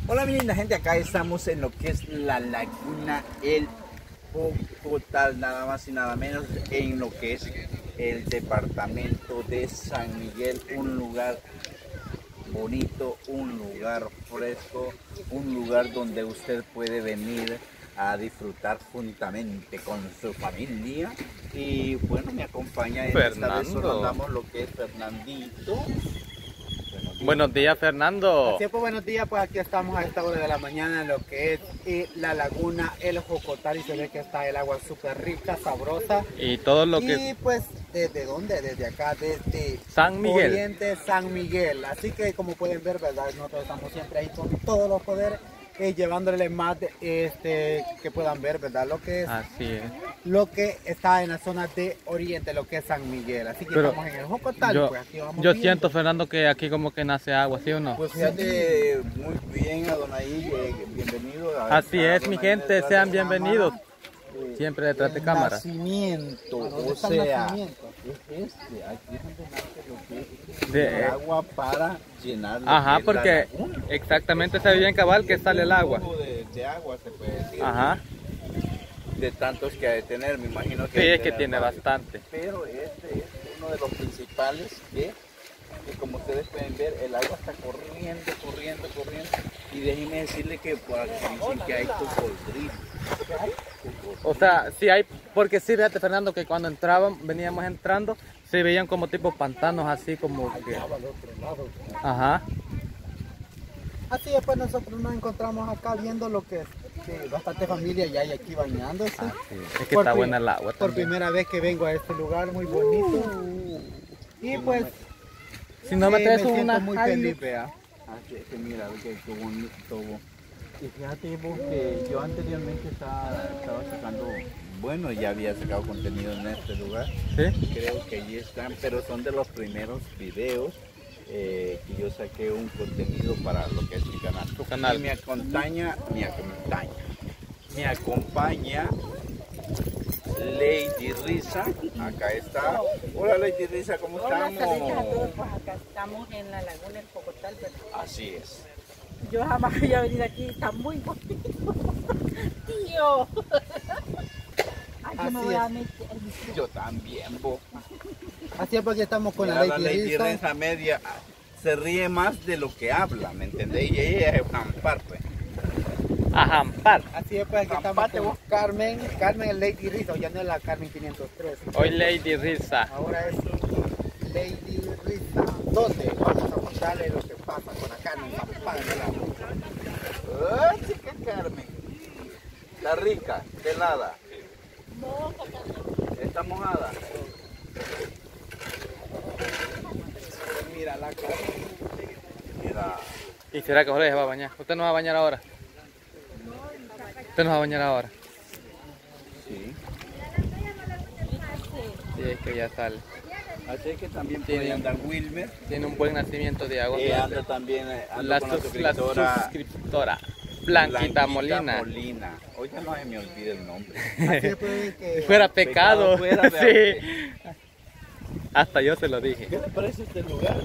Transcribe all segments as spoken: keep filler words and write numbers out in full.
Hola mi linda gente, acá estamos en lo que es la laguna El Jocotal, nada más y nada menos en lo que es el departamento de San Miguel, un lugar bonito, un lugar fresco, un lugar donde usted puede venir a disfrutar juntamente con su familia. Y bueno, me acompaña en esta vez solo andamos lo que es Fernandito. Buenos días, Fernando. Así es, pues buenos días, pues aquí estamos a esta hora de la mañana en lo que es eh, la laguna El Jocotal y se ve que está el agua súper rica, sabrosa. Y todo lo que... Y pues, ¿desde dónde? Desde acá, desde San Miguel. Oriente San Miguel. Así que como pueden ver, ¿verdad? Nosotros estamos siempre ahí con todos los poderes. Eh, llevándole más de, este que puedan ver, ¿verdad? Lo que es Así es. lo que está en la zona de Oriente, lo que es San Miguel. Así que Pero estamos en el Jocotal, yo, pues aquí vamos yo viendo. siento, Fernando, que aquí como que nace agua, ¿sí o no? Pues fíjate, muy bien a Donaí, eh, bienvenido. A Así a es, mi Donaí gente, detrás sean de bienvenidos. cámara. Siempre detrás de El cámara. Nacimiento, ¿A dónde o está el sea, nacimiento? es este, aquí es donde nace lo que es De- el agua para llenar lo Ajá, que es porque la laguna. exactamente sabe bien cabal que sale el agua. Un tubo De, de agua se puede decir. Ajá. De tantos que ha de tener, me imagino que Sí, ha de es que tener tiene varios. bastante. Pero este es uno de los principales que, que como ustedes pueden ver, el agua está corriendo, corriendo, corriendo. Y déjenme decirle que por aquí dicen que hay cocodrilos. O sea, sí hay, porque sí, fíjate, Fernando, que cuando entraban, veníamos entrando, se veían como tipo pantanos así como que... Ajá. Así es, pues nosotros nos encontramos acá viendo lo que es que bastante familia ya hay aquí bañándose. Así es. Es que Por está pri- buena el agua Por también. primera vez que vengo a este lugar muy bonito. Y pues Si no me eh, traes me siento una muy Hilux. feliz, vea. Así es que mira, qué qué bonito. Y fíjate vos que yo anteriormente estaba, estaba sacando, bueno, ya había sacado contenido en este lugar. ¿Sí? Creo que allí están, pero son de los primeros videos eh, que yo saqué un contenido para lo que es mi canal. Tu canal. Y me acompaña, me acompaña, me acompaña Lady Risa. Acá está. Hola Lady Risa, ¿cómo Hola, estamos? saludos a todos, pues acá estamos en la laguna El Jocotal, ¿verdad? Así es. Yo jamás había venido aquí, está muy bonito. Tío. Ay, yo me Así voy a es. meter. Yo también, vos. Así es, porque estamos con Mira, la Lady Risa. Risa media se ríe más de lo que habla, ¿me entendéis? Y ella es Jampar, pues. A jampar. Así es, pues aquí estamos Zampate con vos. Carmen, Carmen es Lady Risa, ya no es la Carmen quinientos tres. Hoy Lady Risa. Ahora es Lady Risa, donde vamos a contarle lo que pasa con la Carmen zampada en el agua. ¡Ay, chica Carmen! La rica, pelada. Está mojada. Mira la Carmen. Mira, ¿Y será que Jorge se va a bañar? ¿Usted no va a bañar ahora? ¿Usted no va a bañar ahora? sí. Sí, es que ya sale. Así es que también Tiene- puede andar Wilmer. Tiene un buen nacimiento de agua. Y fíjate. anda también eh, anda La, con la sus- la suscriptora suscriptora Blanquita, Molina. Molina. Hoy ya no se me olvida el nombre. Así es, pues, Si que fuera pecado. Pecado fuera, Sí. Hasta yo se lo dije. ¿Qué le parece este lugar?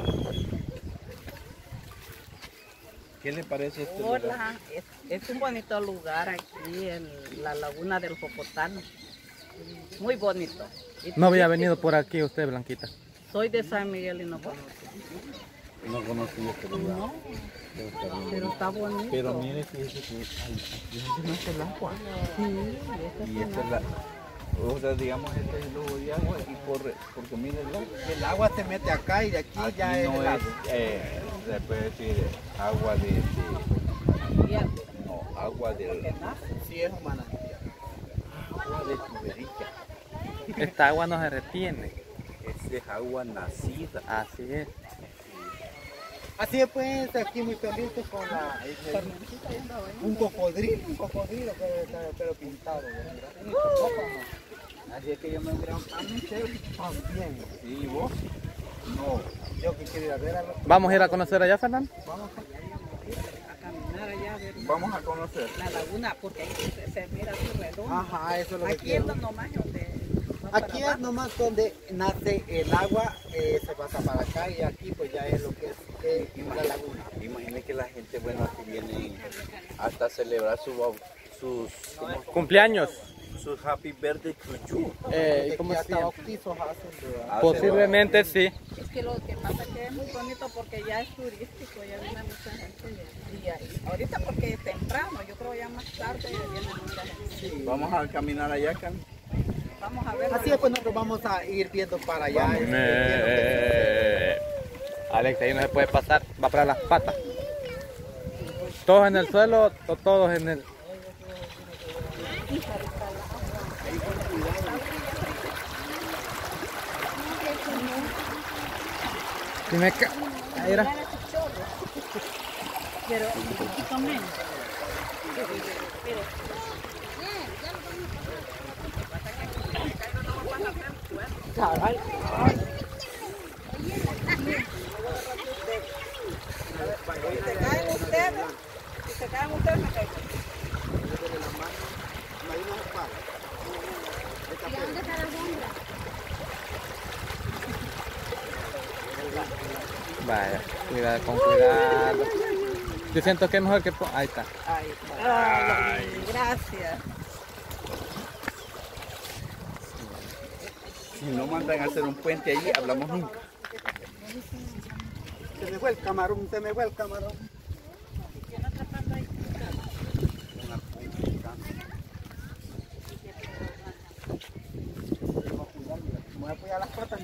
¿Qué le parece este lugar? Hola, es, es un bonito lugar aquí en la laguna del Jocotal. Muy bonito. Y No había sí, venido por aquí usted, Blanquita. Soy de San Miguel y no conozco. No conocí este lugar. No, Pero está bien. pero está bonito. Pero mire, fíjese que ay, aquí es donde nace el agua. Sí, esta es Y una- esta es la, o sea, digamos, este es el flujo de agua y corre, porque mire el agua. el agua se mete acá y de aquí, Aquí ya es no el es, agua. eh, se puede decir, agua de, de- Ya, no, agua de, que nace. Sí, es humana. agua de tubería. Esta agua no se retiene. Esta es agua nacida. Así es. Así es, pues, aquí muy felices con la, un cocodrilo, un cocodrilo, pero, pero pintado, ¿verdad? Un hipopótamo. Así es que yo me entré a También. ¿Y vos? No. Yo que quiero ir a ver a los... ¿Vamos a ir a conocer allá, Fernando? Vamos a... A caminar allá a ver Vamos a conocer. la laguna, porque ahí se, se mira su redondo. Ajá, eso es lo que Aquí quiero. es nomás donde va para Aquí es abajo. nomás donde nace el agua, eh, se pasa para acá y aquí pues ya es lo que es de la laguna. Imagine que la gente, bueno, aquí viene hasta a celebrar su, bau- sus, ¿cómo? Cumpleaños. sus happy birthday to you. Eh, De ¿cómo que se hasta llama? bautizos hacen, ¿verdad? Ah, Posiblemente sí. Es que lo que pasa es que es muy bonito porque ya es turístico, ya viene mucha gente. Y, y ahí- ahorita porque es temprano, yo creo ya más tarde viene mucha gente. Vamos a caminar allá, Can. Vamos a ver. Así es, pues nosotros vamos a ir viendo para allá. Vamos. este, viendo que- Eh, Alex, ahí no se puede pasar, va para las patas. Todos en el suelo, o todos en el... Si me ca... Ahí era. Pero un poquito menos. Si se caen ustedes, si se caen ustedes, me caigo. Vaya, cuidado, con cuidado. Yo siento que es mejor que... po- Ahí está. Ay, ay, gracias. Si no mandan a hacer un puente allí, hablamos nunca. Se me fue el camarón, se me fue el camarón. Me voy a apoyar las patas.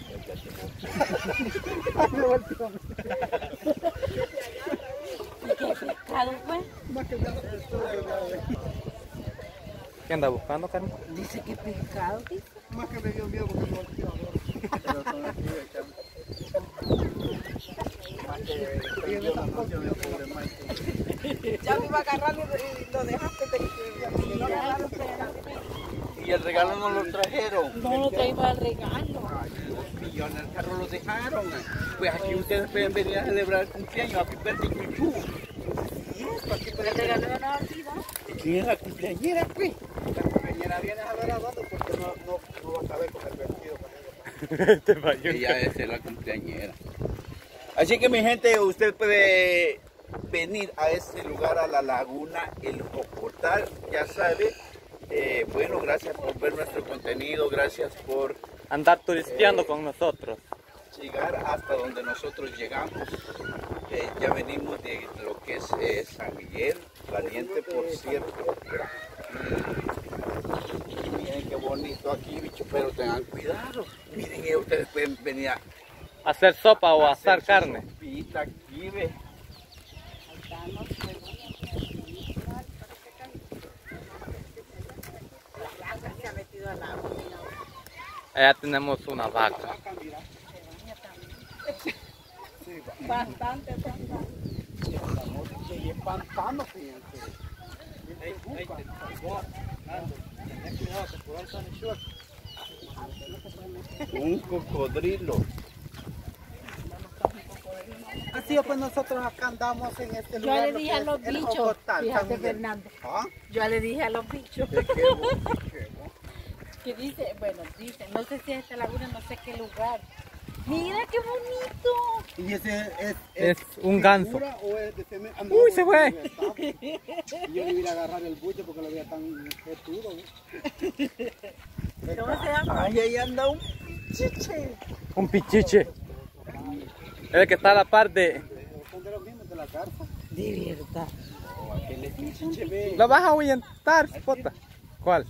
¿Qué anda buscando, Carmen? Dice que pescado. Más que me dio miedo porque no quiero ver. Pero son así, Can. Más que prendió la noción del pobre Mike. Ya me iba a agarrar y y lo dejaste de que lo agarraron. Y el regalo no lo trajeron. No lo traímos al regalo. Ay, dos millones, el carro lo dejaron. Pues aquí ustedes pueden venir a celebrar el cumpleaños, happy birthday to you. El regalo no arriba. ¿Y quién es la cumpleañera, pues? La compañera viene a ver a dónde porque no, no, no va a saber con el vestido. Te falló. Ella es la cumpleañera. Así que mi gente, usted puede venir a este lugar, a la laguna El Jocotal, ya sabe. Eh, bueno, gracias por ver nuestro contenido, gracias por Andar turisteando con nosotros. llegar hasta donde nosotros llegamos. Eh, ya venimos de lo que es eh, San Miguel, Valiente, por cierto. Y miren qué bonito aquí, bicho, pero tengan cuidado. Miren, eh, ustedes pueden venir a Hacer sopa o hacer asar su carne. sopita aquí, ve. Se ha metido al agua. Allá tenemos una vaca. Bastante, bastante. Y es pantano, fíjense. Un cocodrilo. Así es, pues nosotros acá andamos en este Yo lugar. le lo dije que a es los el bichos, Jocotal, fíjate, San Miguel. Fernando. ¿Ah? Yo le dije a los bichos ¿De qué? ¿Qué? que dice, bueno, dice, no sé si es esta laguna, no sé qué lugar. Mira qué bonito. ¿Y ese es, Es un ganso. figura o es de cemento? Ah, Uy, se fue. Y yo le iba a agarrar el buche porque lo veía tan duro. ¿Cómo se llama? Ay, ahí anda un Chiche. Un pichiche. Es el que está a la par de... Son de los mismos de la carpa. De verdad. aquel es pichiche, ve. ¿Lo vas a ahuyentar, pota? ¿Cuál?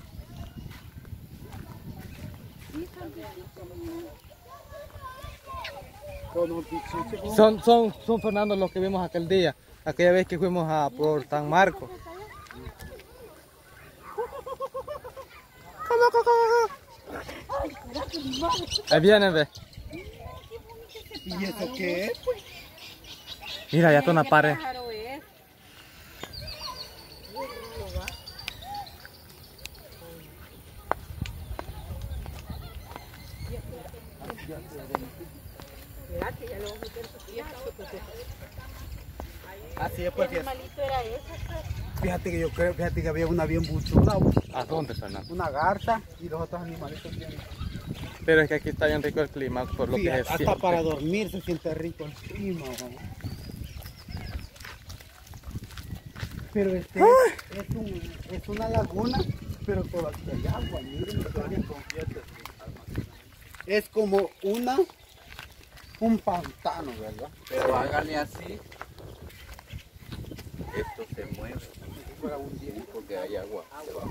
Con un pichiche. Son, son, son Fernando los que vimos aquel día. Aquella vez que fuimos a por San Marcos. Ahí vienen, ve. ¿Y eso qué es? Mira, ya está una ¿Qué pared. pájaro es? Así es, pues ¿Qué fíjate, animalito era ese? Pues? fíjate que yo creo, fíjate que había una bien buchona, ¿A dónde, Fernando? una garza y los otros animalitos bien. Pero es que aquí está bien rico el clima, por lo Sí, que es hasta para dormir se siente rico el clima. ¿no? Pero este es, es, un, es una laguna, pero por aquí hay agua. Miren, es como una un pantano, ¿verdad? Pero hágale así. Esto se mueve. Porque hay agua.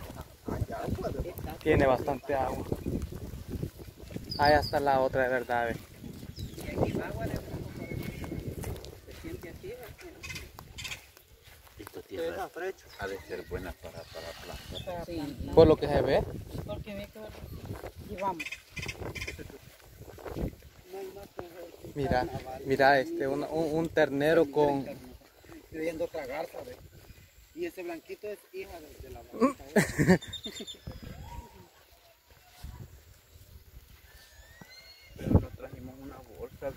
Tiene bastante agua. Ahí está la otra de verdad. eh. Y aquí va agua de poco por eso se siente así, ¿verdad? Esta tierra ha de ser buena para, para plantar. Sí, Por lo que se ve. Porque ve que llevamos. Mira, mira este, un, un, un ternero con... Creyendo otra garza, ¿ves? Y ese blanquito es hija de, de la vaca. Pero no trajimos una bolsa.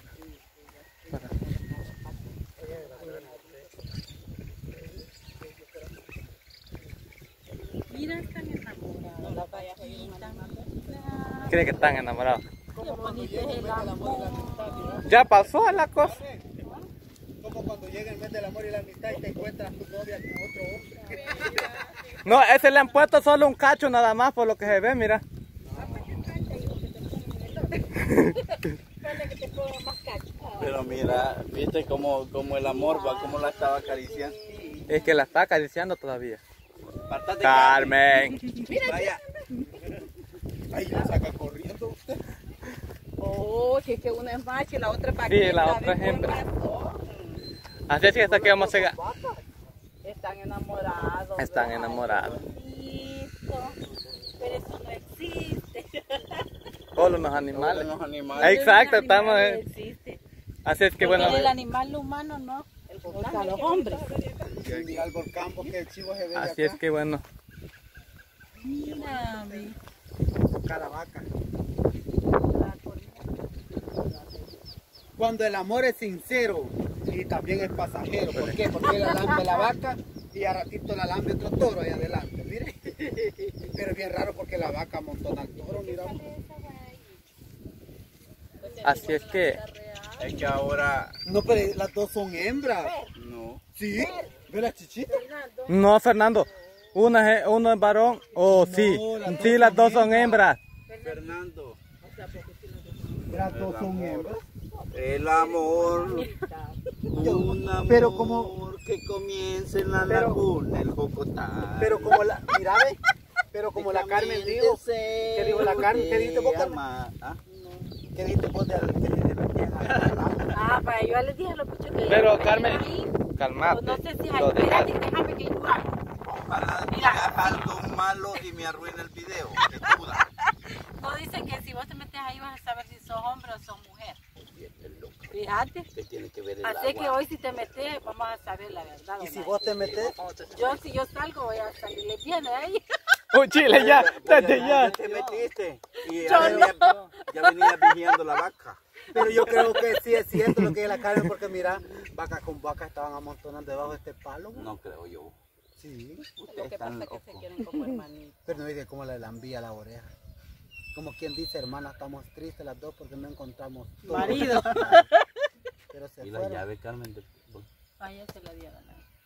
Mira, están enamorados. La vaquita. Cree que están enamorados. Qué bonito es el amor. Ya pasó la cosa. Como cuando llega el mes del amor y la amistad y te encuentras tu novia con otro hombre. No, ese le han puesto solo un cacho nada más por lo que se ve, mira. Pero mira, viste cómo, cómo el amor va, cómo la estaba acariciando. Es que la está acariciando todavía. Apartate, Carmen. Vaya. Ahí la saca corriendo usted. Oh, si es que una es macho y la otra es Sí, paquita. la otra es hembra. Así es que hasta que vamos a llegar. Están enamorados. Están ¿verdad? enamorados. Bonito. Pero eso no existe. Solo los animales. Los animales. Exacto, El estamos. animal eh. no existe. Así es que Porque bueno. el animal humano no. El o sea, los hombres. Mira el volcán porque el chivo se ve de Así acá. es que bueno. Mira, ve. Cada vaca. Cuando el amor es sincero y también es pasajero. ¿Por qué? Porque él alambe la vaca y a ratito la alambe otro toro ahí adelante. Mire. Pero es bien raro porque la vaca amontona al toro, mira. Así es que. Es que ahora No, pero las dos son hembras. no. ¿Sí? ¿Ve la chichita? No, Fernando. Una es, uno es varón. Oh, sí. Sí, las dos son hembras. Fernando, Las dos son hembras. el amor, un amor Pero como- que comienza en la Pero- laguna, el Jocotá. Pero como la, mira, ve, pero como la Carmen dijo, ¿qué dijo la Carmen? ¿Qué dijiste vos, Carmen? ¿Ah? ¿Qué dijiste vos de que le metían a la Ah, para yo les dije a los bichos que Pero, que Carmen, ahí. calmate. No sé si hay. Lo dejas. Espérate, déjame que yo haga. Ojalá digas algo malo y me arruine el video. que duda. No dicen que si vos te metes ahí vas a saber si sos hombre o sos mujer. Fíjate. ¿Qué tiene que ver el Así agua? que hoy si te metes vamos a saber la verdad. Y si ¿verdad? vos te metes, Yo si yo salgo voy a salir. ¿Le viene ahí? Un chile ya, desde Ya ya. te metiste y ya venía, ya venía vigiando la vaca. pero yo creo que sí es cierto lo que es la Carmen, porque mira, vaca con vaca estaban amontonando debajo de este palo. No creo yo. Sí, Lo Ustedes que están pasa es que se locos. quieren como hermanitos. pero no dice cómo le lambía la oreja. Como quien dice, hermana, estamos tristes las dos porque no encontramos todo. Marido. Pero se Y la fueron. llave, Carmen, de... Vaya se la dieron.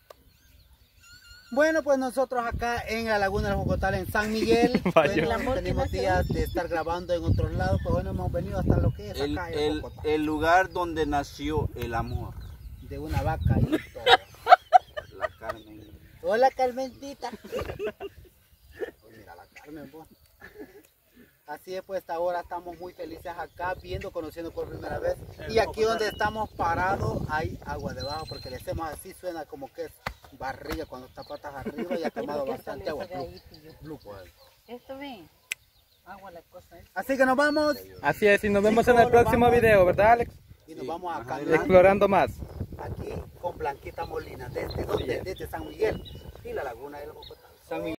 Bueno, pues nosotros acá en la Laguna del Jocotal, en San Miguel, Vaya. bueno, tenemos días de estar grabando en otros lados, pues bueno, hemos venido hasta lo que es el, acá en el, Jocotal, el lugar donde nació el amor. de una vaca y todo. La Carmen. Hola, Carmencita. Pues mira la Carmen, pues. Así es, pues ahora estamos muy felices acá, viendo, conociendo por primera vez. Y aquí donde estamos parados hay agua debajo, porque le hacemos así, suena como que es barriga cuando está patas arriba y ha tomado bastante agua. Blue, blue. Esto ven. Agua la cosa es. Así que nos vamos Así es, y nos vemos en el próximo video, ¿verdad, Alex? y nos vamos a Ajá. caminar Explorando más. aquí con Blanquita Molina, desde, donde, desde San Miguel y la Laguna del Jocotal.